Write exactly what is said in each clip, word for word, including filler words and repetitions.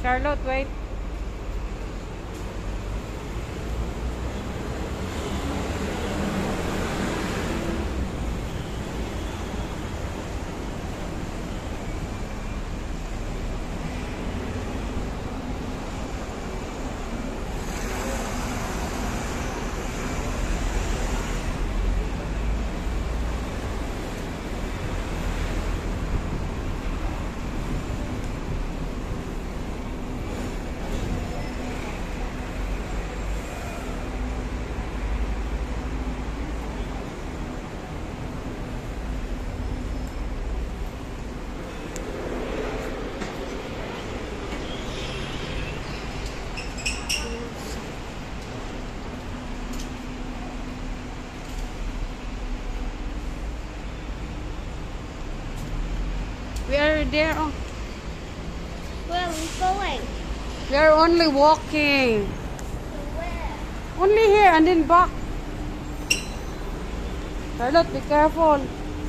Charlotte, wait. We are there. Oh. Where are we going? We are only walking. Where? Only here and then back. Charlotte, be careful.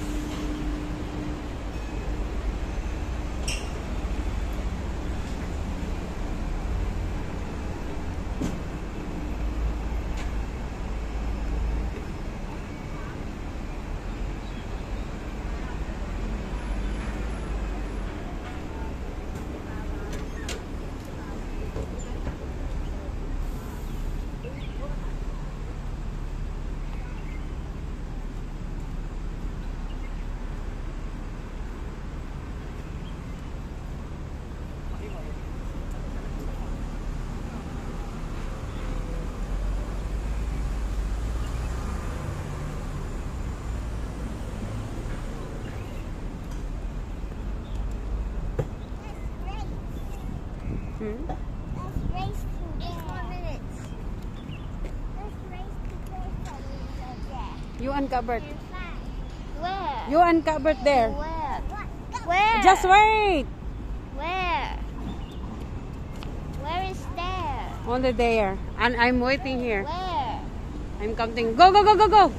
Hmm? Let's race to Eight more minutes. Let's race to play something there. You and Cupboard. Where? You and Cupboard there. Where? Where? Just wait. Where? Where is there? Only there. And I'm waiting here. Where? I'm counting. Go, go, go, go, go.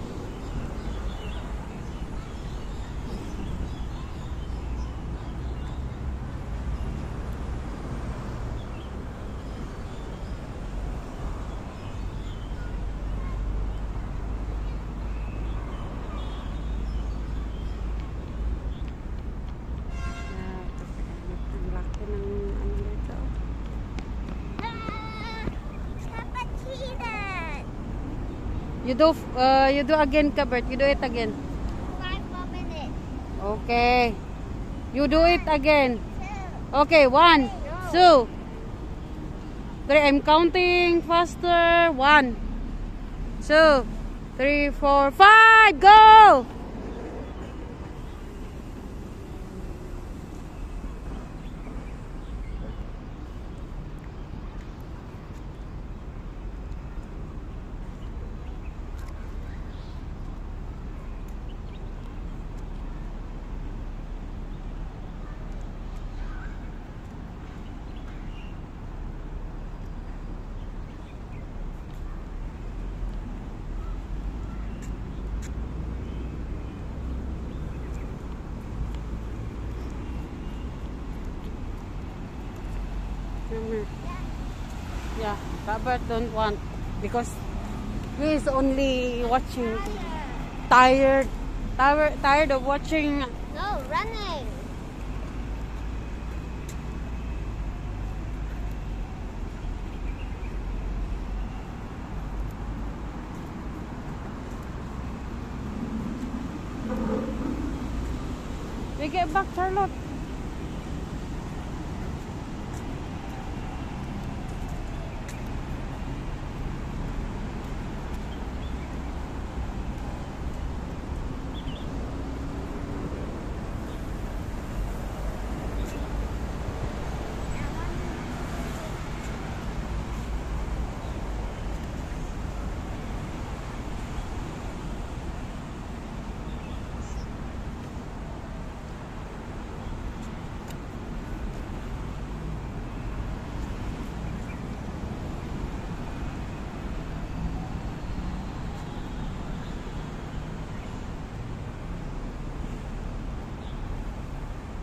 You do, uh, you do again, Cupboard. You do it again. Five more minutes. Okay. You do it again. Okay, one, two, three. I'm counting faster. One, two, three, four, five. Go! Yeah, Robert don't want because he is only watching. Tired, tired, tired of watching. No, running. We get back, Charlotte.